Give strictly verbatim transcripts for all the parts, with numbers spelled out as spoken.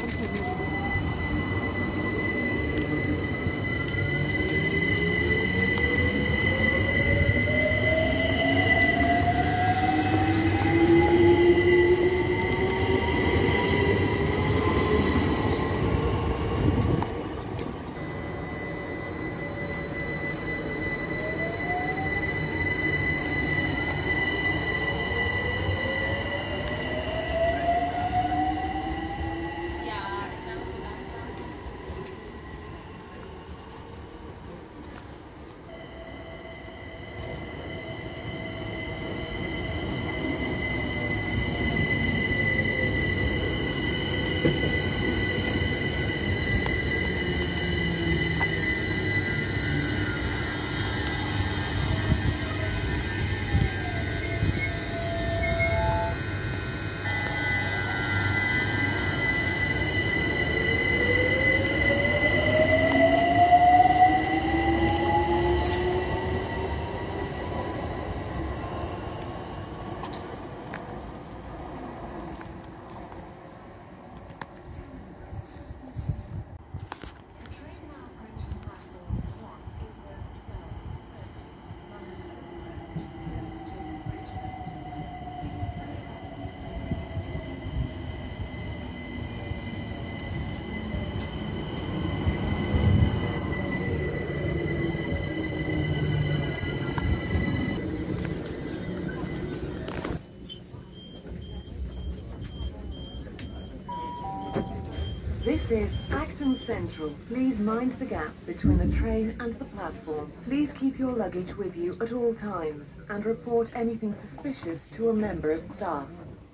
This is Acton Central. Please mind the gap between the train and the platform. Please keep your luggage with you at all times and report anything suspicious to a member of staff.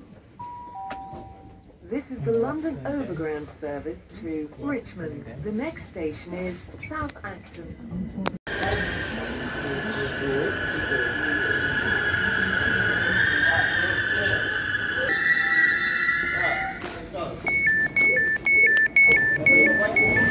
This is the London Overground service to Richmond. The next station is South Acton. Let's go.